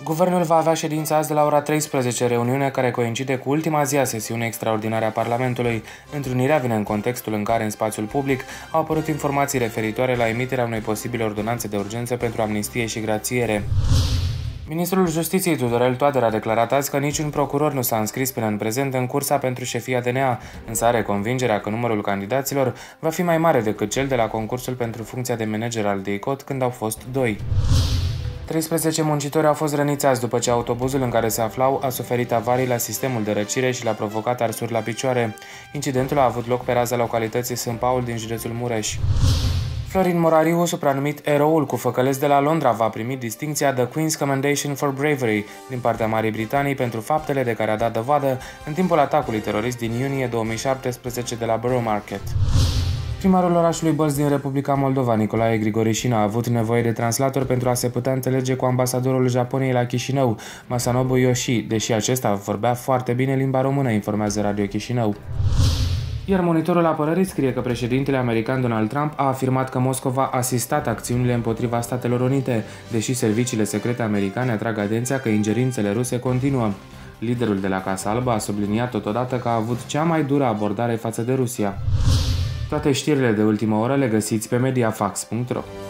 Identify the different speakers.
Speaker 1: Guvernul va avea ședința azi de la ora 13, reuniune care coincide cu ultima zi a sesiunii extraordinare a Parlamentului. Întrunirea vine în contextul în care în spațiul public au apărut informații referitoare la emiterea unei posibile ordonanțe de urgență pentru amnistie și grațiere. Ministrul Justiției Tudorel Toader a declarat azi că niciun procuror nu s-a înscris până în prezent în cursa pentru șefia DNA, însă are convingerea că numărul candidaților va fi mai mare decât cel de la concursul pentru funcția de manager al DICOT, când au fost 2. 13 muncitori au fost răniți azi după ce autobuzul în care se aflau a suferit avarii la sistemul de răcire și le-a provocat arsuri la picioare. Incidentul a avut loc pe raza localității Sânt Paul din județul Mureș. Florin Morariu, supranumit Eroul cu făcălesc de la Londra, va primi distincția The Queen's Commendation for Bravery din partea Marii Britanii pentru faptele de care a dat dovadă în timpul atacului terorist din iunie 2017 de la Borough Market. Primarul orașului Bălți din Republica Moldova, Nicolae Grigorișin, a avut nevoie de translator pentru a se putea înțelege cu ambasadorul Japoniei la Chișinău, Masanobu Yoshi, deși acesta vorbea foarte bine limba română, informează Radio Chișinău. Iar Monitorul Apărării scrie că președintele american Donald Trump a afirmat că Moscova a asistat acțiunile împotriva Statelor Unite, deși serviciile secrete americane atrag atenția că ingerințele ruse continuă. Liderul de la Casa Albă a subliniat totodată că a avut cea mai dură abordare față de Rusia. Toate știrile de ultimă oră le găsiți pe Mediafax.ro.